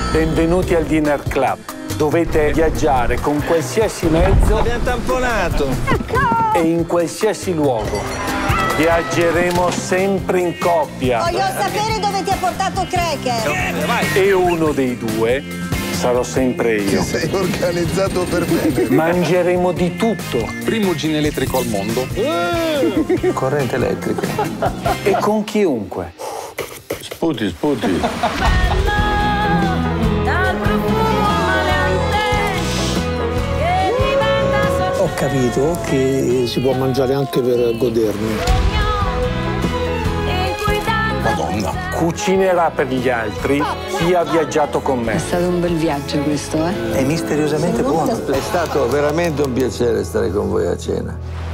Benvenuti al Dinner Club. Dovete viaggiare con qualsiasi mezzo. Abbiamo tamponato. E in qualsiasi luogo. Viaggeremo sempre in coppia. Voglio sapere dove ti ha portato Cracker. E uno dei due sarò sempre io. Sei organizzato per me. Mangeremo di tutto. Primo gin elettrico al mondo. Corrente elettrica. E con chiunque. Sputi. Ho capito che si può mangiare anche per godermi. Madonna. Cucinerà per gli altri chi ha viaggiato con me. È stato un bel viaggio questo, eh? È misteriosamente buono. È stato veramente un piacere stare con voi a cena.